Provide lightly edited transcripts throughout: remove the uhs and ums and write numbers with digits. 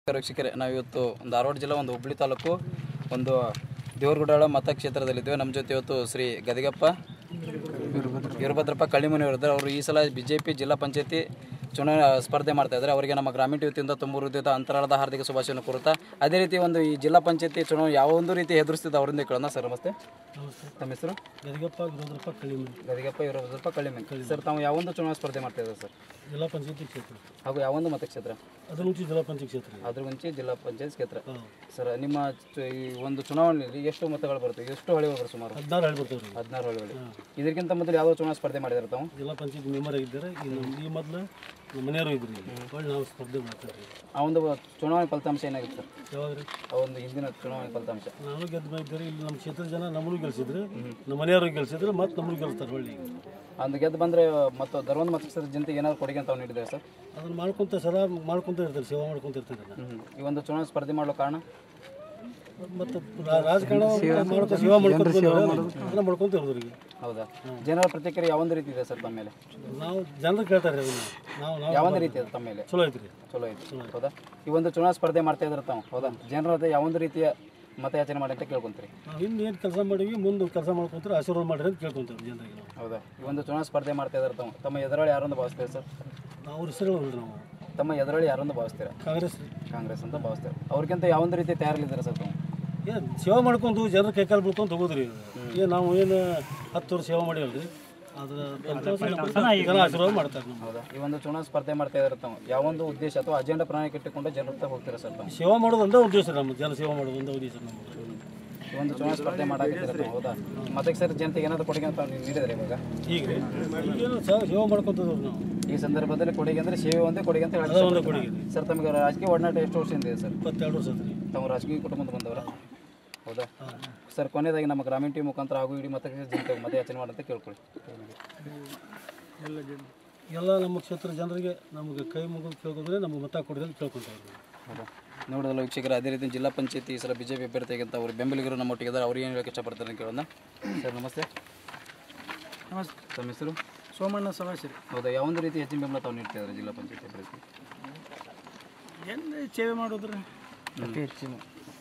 ವೀಕ್ಷಕರೇ, ನಾವಿವತ್ತು ಧಾರವಾಡ ಜಿಲ್ಲಾ ಒಂದು ಹುಬ್ಬಳ್ಳಿ ತಾಲೂಕು ಒಂದು ದೇವರಗುಡ್ಡ ಮತಕ್ಷೇತ್ರದಲ್ಲಿದ್ದೇವೆ. ನಮ್ಮ ಜೊತೆ ಇವತ್ತು ಶ್ರೀ ಗದಿಗೆಪ್ಪ ವೀರಭದ್ರಪ್ಪ ಕಳ್ಳಿಮನೆಯವರು ಇದ್ದಾರೆ. ಅವರು ಈ ಸಲ ಬಿಜೆಪಿ ಜಿಲ್ಲಾ ಪಂಚಾಯತಿ ಚುನಾವಣೆ ಸ್ಪರ್ಧೆ ಮಾಡ್ತಾ ಇದ್ದಾರೆ. ಅವರಿಗೆ ನಮ್ಮ ಗ್ರಾಮೀಣ ವತಿಯಿಂದ ತುಂಬ ಹೃದಯದ ಅಂತರಾಳದ ಹಾರ್ದಿಕ ಶುಭಾಶಯವನ್ನು ಕೋರುತ್ತಾ, ಅದೇ ರೀತಿ ಒಂದು ಈ ಜಿಲ್ಲಾ ಪಂಚಾಯತಿ ಚುನಾವಣೆ ಯಾವ ಒಂದು ರೀತಿ ಎದುರಿಸ್ತಿದ್ದ ಅವರಿಂದ ಕೇಳೋಣ. ಸರ್ ನಮಸ್ತೆ, ತಮ್ಮ ಹೆಸರು? ಗದಿಗೆಪ್ಪ ವೀರಭದ್ರಪ್ಪ ಕಳ್ಳಿಮನೆ. ಸರ್, ತಾವು ಯಾವೊಂದು ಚುನಾವಣಾ ಸ್ಪರ್ಧೆ ಮಾಡ್ತಾ ಇದ್ದಾರೆ ಸರ್? ಜಿಲ್ಲಾ ಪಂಚಾಯತಿ ಕ್ಷೇತ್ರ ಹಾಗೂ ಯಾವೊಂದು ಮತಕ್ಷೇತ್ರ? ಅದ್ರಗುಂಚಿ ಜಿಲ್ಲಾ ಪಂಚಾಯತ್ ಕ್ಷೇತ್ರ. ಅದ್ರಗುಂಚಿ ಜಿಲ್ಲಾ ಪಂಚಾಯತ್ ಕ್ಷೇತ್ರ. ಸರ್, ನಿಮ್ಮ ಈ ಒಂದು ಚುನಾವಣೆಯಲ್ಲಿ ಎಷ್ಟು ಮತಗಳು ಬರ್ತವೆ, ಎಷ್ಟು ಹಳ್ಳಿಗಳು ಬರ್ತವೆ? ಸುಮಾರು 16 ಹಳ್ಳಿ ಬರ್ತವೆ. 16 ಹಳ್ಳಿಗಳು. ಇದಕ್ಕಿಂತ ಮೊದಲು ಯಾವ ಚುನಾವಣಾ ಸ್ಪರ್ಧೆ ಮಾಡಿದಾರೆ ತಾವು? ಜಿಲ್ಲಾ ಪಂಚಾಯತ್ ಮೆಂಬರ್ ಆಗಿದ್ದಾರೆ. ಈ ಮೊದಲು ನಮ್ಮ ಮನೆಯವರು ಇದ್ರಿ, ನಾವು ಸ್ಪರ್ಧೆ ಮಾಡ್ತೀವಿ. ಆ ಒಂದು ಚುನಾವಣೆ ಫಲಿತಾಂಶ ಏನಾಗಿತ್ತು ಸರ್? ಯಾವಾಗ್ರಿ? ಆ ಒಂದು ಹಿಂದಿನ ಚುನಾವಣೆ ಫಲಿತಾಂಶ? ನಾನು ಗೆದ್ದು ಬಂದಿದ್ದಾರೆ. ಇಲ್ಲಿ ನಮ್ಮ ಕ್ಷೇತ್ರದ ಜನ ನಮ್ಮನ್ನು ಗೆಲ್ಸಿದ್ರು, ನಮ್ಮ ಮನೆಯವ್ರಿಗೆ ಗೆಲ್ಸಿದ್ರು, ಮತ್ತು ನಮ್ಮನ್ನು ಗೆಲ್ಸ್ತಾರೆ ಹೊಳ್ಳಿ. ಅಂದು ಗೆದ್ದು ಬಂದರೆ ಮತ್ತು ಧರ್ಮದ ಮತಕ್ಷೇತ್ರದ ಜನತೆಗೆ ಏನಾದ್ರು ಕೊಡುಗೆ ಅಂತ ನೀಡಿದ್ದಾರೆ ಸರ್? ಅದನ್ನು ಮಾಡ್ಕೊತ ಸದಾ ಮಾಡ್ಕೊತ ಇರ್ತಾರೆ, ಸೇವಾ ಮಾಡ್ಕೊತ ಇರ್ತಾರೆ. ಈ ಒಂದು ಚುನಾವಣೆ ಸ್ಪರ್ಧೆ ಮಾಡೋ ಕಾರಣ ಮತ್ತು ರಾಜಕಾರಣ ಮಾಡ್ಕೊ ಸೇವಾ ಅದನ್ನ ಮಾಡ್ಕೊತ ಇರೋದ್ರಿಗೆ. ಹೌದಾ? ಜನರ ಪ್ರತಿಕ್ರಿಯೆ ಯಾವೊಂದು ರೀತಿ ಇದೆ ಸರ್ ತಮ್ಮ ಮೇಲೆ? ನಾವು ಜನರು ಕೇಳ್ತಾರೆ ಅದನ್ನು. ನಾವು ಯಾವೊಂದು ರೀತಿ ಇದೆ ತಮ್ಮ ಮೇಲೆ? ಚಲೋ ಐತ್ರಿ. ಚಲೋ ಐತಿ. ಹೌದಾ? ಈ ಒಂದು ಚುನಾವಣಾ ಸ್ಪರ್ಧೆ ಮಾಡ್ತಾ ಇದ್ರೆ ತಾವು, ಹೌದಾ, ಜನರದ ಯಾವೊಂದು ರೀತಿಯ ಮತಯಾಚನೆ ಮಾಡಿ ಅಂತ ಕೇಳ್ಕೊಂತೀರಿ? ನಾವು ಇನ್ನು ಏನು ಕೆಲಸ ಮಾಡೀವಿ, ಮುಂದೆ ಕೆಲಸ ಮಾಡ್ಕೊಂತಾರೆ, ಆಶೀರ್ವಾದ ಮಾಡಿರಿ ಅಂತ ಕೇಳ್ಕೊಂತೀವಿ ಜನರಿಗೆ. ಹೌದಾ? ಈ ಒಂದು ಚುನಾವಣಾ ಸ್ಪರ್ಧೆ ಮಾಡ್ತಾ ಇದ್ದಾರೆ ತಾವು, ತಮ್ಮ ಎದುರಾಳಿ ಯಾರೊಂದು ಭಾವಿಸ್ತೀರಾ ಸರ್? ಅವ್ರ ಹೆಸರುಗಳು ನಾವು ತಮ್ಮ ಎದುರಾಳಿ ಯಾರೊಂದು ಭಾವಿಸ್ತೀರಾ? ಕಾಂಗ್ರೆಸ್ ಅಂತ ಭಾವಿಸ್ತೀರಾ. ಅವ್ರಿಗಿಂತ ಯಾವೊಂದು ರೀತಿ ತಯಾರಿಲ್ಲಿದ್ದಾರೆ ಸರ್ ತಾವು? ಏನು ಸೇವೆ ಮಾಡ್ಕೊಂಡು ಜನರ ಕೈಕಾಲು ಬಿಡ್ಕೊಂಡು ಹೋಗೋದ್ರಿ. ಏನು ನಾವು ಏನು 10 ವರ್ಷ ಸೇವೆ ಮಾಡಿವಲ್ರಿ, ಜನ ಆಶೀರ್ವಾದ ಮಾಡ್ತಾರೆ ನಮ್ಗೆ. ಹೌದಾ? ಈ ಒಂದು ಚುನಾವಣಾ ಸ್ಪರ್ಧೆ ಮಾಡ್ತಾ ಇದ್ದಾರೆ ತಾವು, ಯಾವೊಂದು ಉದ್ದೇಶ ಅಥವಾ ಅಜೆಂಡಾ ಪ್ರಣಾಳಿಕೆ ಇಟ್ಟುಕೊಂಡು ಜನರ ಹತ್ರ ಹೋಗ್ತೀರಾ ಸರ್ ತಾವು? ಸೇವೆ ಮಾಡೋದಂದ ಉದ್ದೇಶ ನಮ್ಮ ಜನ ಸೇವೆ ಮಾಡೋದಂದ ಉದ್ದೇಶ ನಮ್ಗೆ. ಈ ಒಂದು ಚುನಾವಣಾ ಸ್ಪರ್ಧೆ ಮಾಡಾಕಿದ್ದಾರೆ, ಹೌದಾ? ಮತಕ್ಷೇತ್ರ ಜನತೆಗೆ ಏನಾದರೂ ಕೊಡುಗೆ ಅಂತ ನೀಡಿದರೆ ಇವಾಗ? ಈಗ ರೀ ಈಗೇನು ಸೇವೆ ಮಾಡ್ಕೊತದ್ರು ನಾವು. ಈ ಸಂದರ್ಭದಲ್ಲಿ ಕೊಡುಗೆ ಅಂದರೆ ಸೇವೆ ಒಂದೇ ಕೊಡುಗೆ ಅಂತ ಹೇಳಿ ಒಂದೇ ಕೊಡುಗೆ ಸರ್. ತಮಗೆ ರಾಜಕೀಯ ಒಡನಾಟ ಎಷ್ಟು ವರ್ಷದಿಂದ ಇದೆ ಸರ್? 22 ವರ್ಷ ಐತ್ರಿ. ತಾವು ರಾಜಕೀಯ ಕುಟುಂಬದ ಬಂದವರ? ಹೌದಾ ಸರ್? ಕೊನೆಯದಾಗಿ ನಮ್ಮ ಗ್ರಾಮೀಣ ಟೀಮ್ ಮುಖಾಂತರ ಹಾಗೂ ಇಡೀ ಮತಕ್ಷೇತ್ರ ಜನತೆಗೆ ಮತಯಾಚನೆ ಮಾಡಂತ ಕೇಳ್ಕೊಳ್ಳಿ. ಎಲ್ಲ ನಮ್ಮ ಕ್ಷೇತ್ರ ಜನರಿಗೆ ನಮಗೆ ಕೈ ಮುಗಿದು ಕೇಳ್ಕೊಂಡ್ರೆ ನಮಗೆ ಮತ ಕೊಡೋದ್ರಲ್ಲಿ ಕೇಳ್ಕೊತಾ ಇದ್ದೀವಿ. ಹೌದಾ? ನೋಡೋದಲ್ಲ ವೀಕ್ಷಕರು, ಅದೇ ರೀತಿ ಜಿಲ್ಲಾ ಪಂಚಾಯತಿ ಈ ಸಲ ಬಿಜೆಪಿ ಅಭ್ಯರ್ಥಿಗಿಂತ ಅವರು ಬೆಂಬಲಿಗರು ನಮ್ಮೊಟ್ಟಿಗೆ ಇದ್ದಾರೆ. ಅವ್ರು ಏನು ಹೇಳಕ್ಕೆ ಇಷ್ಟಪಡ್ತಾರೆ ಅಂತ ಕೇಳೋಣ. ಸರ್ ನಮಸ್ತೆ. ನಮಸ್ತೆ. ತಮ್ಮ ಹೆಸರು? ಸೋಮಣ್ಣ ಸವಾಸಿರಿ. ಹೌದಾ? ಯಾವೊಂದು ರೀತಿ ಹೆಚ್ಚಿನ ಬೆಂಬಲ ತಾವು ನೀಡ್ತಾ ಇದ್ದಾರೆ ಜಿಲ್ಲಾ ಪಂಚಾಯತಿ ಅಭ್ಯರ್ಥಿ? ಏನು ಸೇವೆ ಮಾಡೋದ್ರಿ ಹೆಚ್ಚಿನ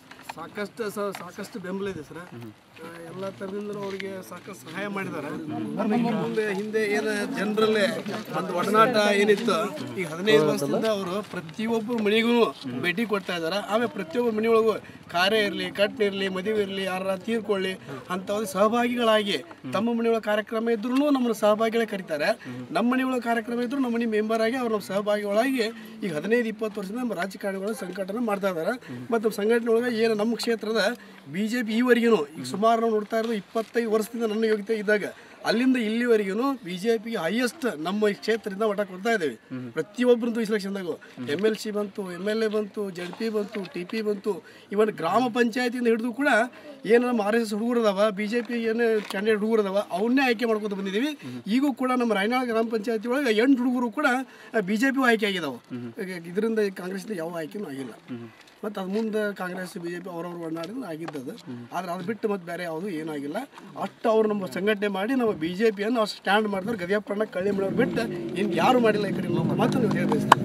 ಸಾಕಷ್ಟು ಬೆಂಬಲ ಇದೆ ಸರ್. ಎಲ್ಲ ಥರದಿಂದ ಅವರಿಗೆ ಸಾಕಷ್ಟು ಸಹಾಯ ಮಾಡಿದ್ದಾರೆ. ಮುಂದೆ ಹಿಂದೆ ಏನು ಜನರಲ್ಲೇ ಒಂದು ಒಡನಾಟ ಏನಿತ್ತು, ಈಗ 15 ವರ್ಷದಿಂದ ಅವರು ಪ್ರತಿಯೊಬ್ಬರು ಮನೆಗೂ ಭೇಟಿ ಕೊಡ್ತಾ ಇದ್ದಾರೆ. ಆಮೇಲೆ ಪ್ರತಿಯೊಬ್ಬರು ಮನೆಯೊಳಗೂ ಕಾರ್ಯ ಇರಲಿ, ಕಟ್ನೆ ಇರಲಿ, ಮದುವೆ ಇರಲಿ, ಯಾರ ತೀರ್ಕೊಳ್ಳಿ ಅಂತ ಒಂದು ಸಹಭಾಗಿಗಳಾಗಿ ತಮ್ಮ ಮನೆಯೊಳಗೆ ಕಾರ್ಯಕ್ರಮ ಇದ್ರೂ ನಮ್ಮನ್ನು ಸಹಭಾಗಿಗಳೇ ಕರೀತಾರೆ. ನಮ್ಮ ಮನೆಯೊಳಗೆ ಕಾರ್ಯಕ್ರಮ ಇದ್ದರೂ ನಮ್ಮ ಮನೆ ಮೆಂಬರ್ ಆಗಿ ಅವ್ರು ನಮ್ಮ ಸಹಭಾಗಿಗಳಾಗಿ ಈಗ 15-20 ವರ್ಷದಿಂದ ನಮ್ಮ ರಾಜಕಾರಣಿಗಳು ಸಂಘಟನೆ ಮಾಡ್ತಾ ಇದ್ದಾರೆ. ಮತ್ತು ನಮ್ಮ ಸಂಘಟನೆ ಒಳಗೆ ಏನು ನಮ್ಮ ಕ್ಷೇತ್ರದ BJP ಈವರೆಗೂ ಈಗ ಸುಮಾರು ನಾವು ನೋಡ್ತಾ ಇರೋದು 25 ವರ್ಷದಿಂದ ನನ್ನ ಯೋಗ್ಯತೆ ಇದ್ದಾಗ ಅಲ್ಲಿಂದ ಇಲ್ಲಿವರೆಗೂ BJPಗೆ ಹೈಯೆಸ್ಟ್ ನಮ್ಮ ಕ್ಷೇತ್ರದಿಂದ ಮತ ಕೊಡ್ತಾ ಇದ್ದೇವೆ. ಪ್ರತಿಯೊಬ್ಬರಂತೂ ಈ ಸೆಲೆಕ್ಷನ್ದಾಗೂ MLC ಬಂತು, MLA ಬಂತು, ZP ಬಂತು, TP ಬಂತು, ಇವನ್ ಗ್ರಾಮ ಪಂಚಾಯತಿಯಿಂದ ಹಿಡಿದು ಕೂಡ ಏನು ನಮ್ಮ RSS ಹುಡುಗರದವ, BJP ಏನು ಕ್ಯಾಂಡಿಡೇಟ್ ಹುಡುಗರದವ ಅವನ್ನೇ ಆಯ್ಕೆ ಮಾಡ್ಕೊತ ಬಂದಿದ್ದೀವಿ. ಈಗೂ ಕೂಡ ನಮ್ಮ ರಾಯನಾಳ ಗ್ರಾಮ ಪಂಚಾಯತಿ ಒಳಗೆ 8 ಹುಡುಗರು ಕೂಡ BJP ಆಯ್ಕೆ ಆಗಿದ್ದಾವೆ. ಇದರಿಂದ ಕಾಂಗ್ರೆಸ್ನಿಂದ ಯಾವ ಆಯ್ಕೆನೂ ಆಗಿಲ್ಲ. ಮತ್ತು ಅದು ಮುಂದೆ ಕಾಂಗ್ರೆಸ್ BJP ಅವ್ರವ್ರ ಒಡನಾಡಿಂದ ಆಗಿದ್ದದು. ಆದರೆ ಅದು ಬಿಟ್ಟು ಮತ್ತು ಬೇರೆ ಯಾವುದು ಏನೂ ಆಗಿಲ್ಲ. ಅಷ್ಟು ಅವರು ನಮ್ಮ ಸಂಘಟನೆ ಮಾಡಿ ನಮ್ಮ BJPಯನ್ನು ಅವ್ರು ಸ್ಟ್ಯಾಂಡ್ ಮಾಡಿದ್ರು. ಗದಿಗೆಪ್ಪಣ್ಣ ಕಳ್ಳಿಮನೆಯವ್ರು ಬಿಟ್ಟು ಇನ್ನು ಯಾರು ಮಾಡಿಲ್ಲ ಈ ಕಡೆ ಮಾತು ನೀವು ಹೇಳಬೇಕು.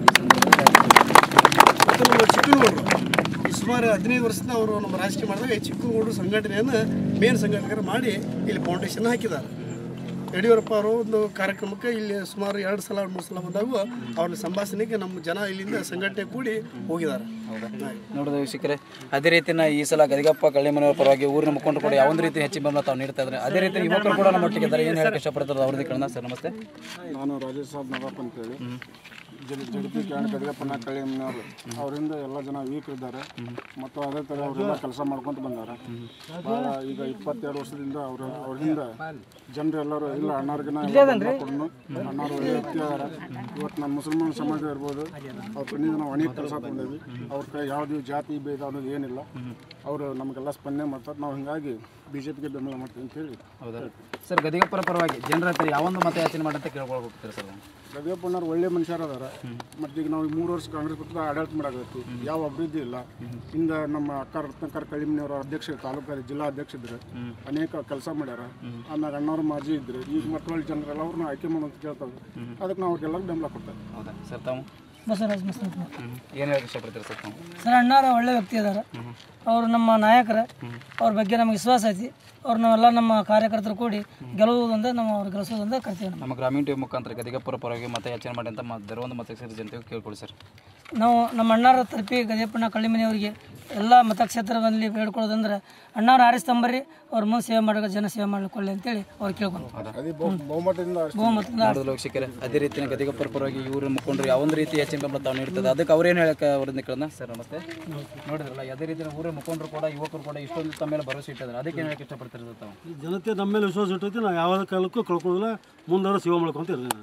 ಮತ್ತು ನಮ್ಮ ಚಿಕ್ಕನಗೌಡರು ಈ ಸುಮಾರು 15 ವರ್ಷದಿಂದ ಅವರು ನಮ್ಮ ರಾಜಕೀಯ ಮಾಡಿದಾಗ ಈ ಚಿಕ್ಕನಗೌಡರು ಸಂಘಟನೆಯನ್ನು ಮೇನ್ ಸಂಘಟಕರು ಮಾಡಿ ಇಲ್ಲಿ ಫೌಂಡೇಶನ್ ಹಾಕಿದ್ದಾರೆ. ಯಡಿಯೂರಪ್ಪ ಅವರು ಒಂದು ಕಾರ್ಯಕ್ರಮಕ್ಕೆ ಇಲ್ಲಿ ಸುಮಾರು 2 ಸಲ 3 ಸಲ ಬಂದಾಗ ಅವ್ರನ್ನ ಸಂಭಾಷಣೆಗೆ ನಮ್ಮ ಜನ ಇಲ್ಲಿಂದ ಸಂಘಟನೆ ಕೂಡಿ ಹೋಗಿದ್ದಾರೆ. ನೋಡೋದು ವೀಕ್ಷಕರೇ, ಅದೇ ರೀತಿನ ಈ ಸಲ ಗದಿಗೆಪ್ಪ ಕಳ್ಳಿಮನೆಯವರ ಪರವಾಗಿ ಊರಿನ ಮುಖಂಡರು ಕೂಡ ಯಾವೊಂದು ರೀತಿ ಹೆಚ್ಚಿನ ಬೆಂಬಲ ತಾವು ನೀಡ್ತಾ ಇದ್ದಾರೆ. ಅದೇ ರೀತಿ ಯುವಕರು ಕೂಡ ನಮ್ಮ ಒಟ್ಟಿಗೆ ಇದ್ದಾರೆ. ಏನು ಹೇಳಕ್ಕೆ ಇಷ್ಟಪಡ್ತಾರೆ ಅವ್ರದ್ದು ಕೇಳೋಣ. ಸರ್ ನಮಸ್ತೆ. ನಾನು ರಾಜೇಶ್ ಸಾಬ್ ನವಾಪ್ ಅಂತೇಳಿ JDP ಗದಿಗೆಪ್ಪಣ್ಣ ಕಳ್ಳಿಮನೆಯವರು ಅವರಿಂದ ಎಲ್ಲ ಜನ ವೀಕರಿದ್ದಾರೆ. ಮತ್ತು ಅದೇ ಥರ ಅವರೆಲ್ಲ ಕೆಲಸ ಮಾಡ್ಕೊತ ಬಂದಾರೆ. ಭಾಳ ಈಗ 22 ವರ್ಷದಿಂದ ಅವರಿಂದ ಜನರೆಲ್ಲರೂ ಇಲ್ಲ ಅಣ್ಣಾರ್ಗಿನ ಕೊಡೋಣ, ಅಣ್ಣಾರು ಒಳ್ಳೆ ವ್ಯಕ್ತಿ ಅದಾರ. ಇವತ್ತು ನಮ್ಮ ಮುಸಲ್ಮಾನ್ ಸಮಾಜ ಇರ್ಬೋದು, ಅವ್ರ ಕಣ್ಣಿಂದ ನಾವು ಅನೇಕ ಕೆಲಸ ಬಂದೇವಿ. ಅವ್ರ ಕೈ ಯಾವುದೇ ಜಾತಿ ಭೇದ ಅನ್ನೋದು ಏನಿಲ್ಲ. ಅವರು ನಮಗೆಲ್ಲ ಸ್ಪಂದನೆ ಮಾಡ್ತಾರೆ. ನಾವು ಹೀಗಾಗಿ BJPಗೆ ಬೆಂಬಲ ಮಾಡ್ತೀವಿ ಅಂತ ಹೇಳಿ. ಹೌದಾ ಸರ್? ಗದಿಗೆಪ್ಪರ ಪರವಾಗಿ ಜನರ ಹತ್ರ ಯಾವೊಂದು ಮತಯಾಚನೆ ಮಾಡಂತ ಕೇಳ್ಕೊಳಕ್ಕೆ ಹೋಗ್ತೀರಾ ಸರ್? ಗದಿಗೆಪ್ಪಣ್ಣವ್ರು ಒಳ್ಳೆ ಮನುಷ್ಯರು ಅದಾರ. ಮತ್ತು ಈಗ ನಾವು 3 ವರ್ಷ ಕಾಂಗ್ರೆಸ್ ಪಕ್ಷದ ಆಡಳಿತ ಮಾಡಾಕತ್ತಿ, ಯಾವ ಅಭಿವೃದ್ಧಿ ಇಲ್ಲ. ಇಂದ ನಮ್ಮ ಅಕ್ಕ ರತ್ನಾಕರ್ ಕಳ್ಳಿಮನೆಯವರ ಅಧ್ಯಕ್ಷ, ತಾಲೂಕು ಜಿಲ್ಲಾ ಅಧ್ಯಕ್ಷ ಇದ್ರು, ಅನೇಕ ಕೆಲಸ ಮಾಡ್ಯಾರ. ಆಮೇಲೆ ಅಣ್ಣವ್ರು ಮಾಜಿ ಇದ್ರು. ಈಗ ಮತ್ತೊಳ್ಳೆ ಜನರೆಲ್ಲ ಅವ್ರನ್ನ ಆಯ್ಕೆ ಮಾಡೋಂತ ಕೇಳ್ತಾರೆ. ಅದಕ್ಕೆ ನಾವು ಅವ್ರಿಗೆಲ್ಲ ಬೆಂಬಲ ಕೊಡ್ತೇವೆ. ಹೌದಾ ಸರ್? ತಾವು ಬಸವರಾಜ್ ಮಸ್ತ್. ಏನು ಹೇಳಕ್ಕೆ ಇಷ್ಟಪಡ್ತೀರಿ ಸರ್ ತಾವು? ಸರ್ ಅಣ್ಣಾರ ಒಳ್ಳೆ ವ್ಯಕ್ತಿ ಇದ್ದಾರೆ, ಅವರು ನಮ್ಮ ನಾಯಕರ, ಅವ್ರ ಬಗ್ಗೆ ನಮಗೆ ವಿಶ್ವಾಸ ಐತಿ. ಅವ್ರು ನಾವೆಲ್ಲ ನಮ್ಮ ಕಾರ್ಯಕರ್ತರು ಕೂಡಿ ಗೆಲ್ಲುವುದೊಂದೇ ನಾವು ಅವ್ರು ಗೆಲ್ಲಿಸೋದೊಂದೇ ಕರ್ತೇವೆ. ನಮ್ಮ ಗ್ರಾಮೀಣ ಟಿವಿ ಮುಖಾಂತರ ಗದಿಗೆಪ್ಪರ ಪರವಾಗಿ ಮತಯಾಚನೆ ಮಾಡಿ ಅಂತ ಧರ್ಮದ ಮತಕ್ಷೇತ್ರ ಜನತೆಗೆ ಕೇಳ್ಕೊಳ್ಳಿ ಸರ್. ನಾವು ನಮ್ಮ ಅಣ್ಣಾರ ತರಪಿ ಗದಿಗೆಪ್ಪನ ಕಳ್ಳಿಮನೆಯವರಿಗೆ ಎಲ್ಲ ಮತಕ್ಷೇತ್ರದಲ್ಲಿ ಬೇಡ್ಕೊಳ್ಳೋದಂದ್ರೆ ಅಣ್ಣಾರ ಆರಿಸ್ತಂಬರಿ ಅವ್ರ ಮುಂದೆ ಸೇವೆ ಮಾಡೋ ಜನ ಸೇವೆ ಮಾಡಿಕೊಳ್ಳಿ ಅಂತೇಳಿ ಅವ್ರು ಕೇಳ್ಕೊಂಡು ಬಹುಮತದಿಂದ ವೀಕ್ಷಕರೇ, ಅದೇ ರೀತಿ ಗದಿಗೆಪ್ಪರ ಪರವಾಗಿ ಇವರು ಮುಖಂಡರು ಯಾವೊಂದು ರೀತಿ ಹೆಚ್ಚಿನ ಬೆಂಬಲ ತಾವು ನೀಡ್ತದೆ, ಅದಕ್ಕೆ ಅವ್ರೇನು ಹೇಳಕ್ಕೆ ಅವ್ರನ್ನ ಕೇಳೋಣ ಸರ್. ನಮಸ್ತೆ. ನೋಡಿದ್ರಲ್ಲ, ಅದೇ ರೀತಿ ಊರ ಮುಖಂಡರು ಕೂಡ ಯುವಕರು ಕೂಡ ಇಷ್ಟೊಂದು ತಮ್ಮ ಮೇಲೆ ಭರವಸೆ ಇಟ್ಟಿದ್ದಾರೆ, ಅದಕ್ಕೆ ಏನು ಹೇಳಕ್ಕೆ ಇಷ್ಟಪಡ್ತಿರೋದು ತಾವು? ಜನತೆ ನಮ್ಮ ಮೇಲೆ ವಿಶ್ವಾಸ ಇಟ್ಟೈತಿ, ನಾವು ಯಾವ ಕಾಲಕ್ಕೂ ಕಳ್ಕೊಳ್ಳೋದಿಲ್ಲ, ಮುಂದಾರು ಸೇವೆ ಮಾಡ್ಕೊಂತ ಇರ್ತೀವಿ.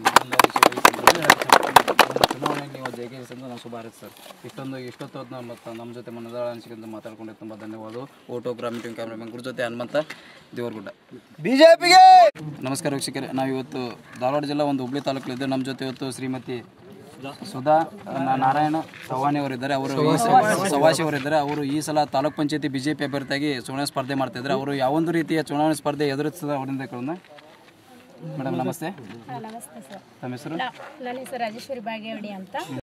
ಚುನಾವಣೆಗೆ ನೀವು ಜಯಗೇರಿಸಂದು ನಾವು ಶುಭ ಹಾರೈಸಿ ಸರ್. ಇಷ್ಟೊತ್ತು ನಮ್ಮ ಜೊತೆ ಮನದಾಳ ಅನಿಸಿಕೊಂಡು ಮಾತಾಡ್ಕೊಂಡು ತುಂಬ ಧನ್ಯವಾದ. ಓಟೋ ಗ್ರಾಮೀಣ ಟಿವಿ ಕ್ಯಾಮ್ರಾಮನ್ ಗುರು ಜೊತೆ ಹನುಮಂತ ದೇವರಗುಡ್ಡ, ಬಿಜೆಪಿಗೆ. ನಮಸ್ಕಾರ ವೀಕ್ಷಕರೇ, ನಾವು ಇವತ್ತು ಧಾರವಾಡ ಜಿಲ್ಲಾ ಒಂದು ಹುಬ್ಳಿ ತಾಲೂಕಲ್ಲಿದ್ದೆ. ನಮ್ಮ ಜೊತೆ ಇವತ್ತು ಶ್ರೀಮತಿ ಸುಧಾ ನಾರಾಯಣ ಸವಾನಿ ಅವರಿದ್ದಾರೆ, ಸವಾಸಿ ಅವರಿದ್ದಾರೆ. ಅವರು ಈ ಸಲ ತಾಲೂಕ್ ಪಂಚಾಯತಿ ಬಿಜೆಪಿ ಅಭ್ಯರ್ಥಿಯಾಗಿ ಚುನಾವಣೆ ಸ್ಪರ್ಧೆ ಮಾಡ್ತಿದ್ದಾರೆ. ಅವರು ಯಾವೊಂದು ರೀತಿಯ ಚುನಾವಣೆ ಸ್ಪರ್ಧೆ ಎದುರಿಸ್ತದೆ ಅವರಿಂದ ಕೇಳೋಣ. ಮೇಡಮ್ ನಮಸ್ತೆ. ನಮಸ್ತೆ ಸರ್. ನಮ್ಮ ಹೆಸರು? ನನ್ನ ಹೆಸರು ರಾಜೇಶ್ವರಿ ಬಾಗೇವಾಡಿ ಅಂತ.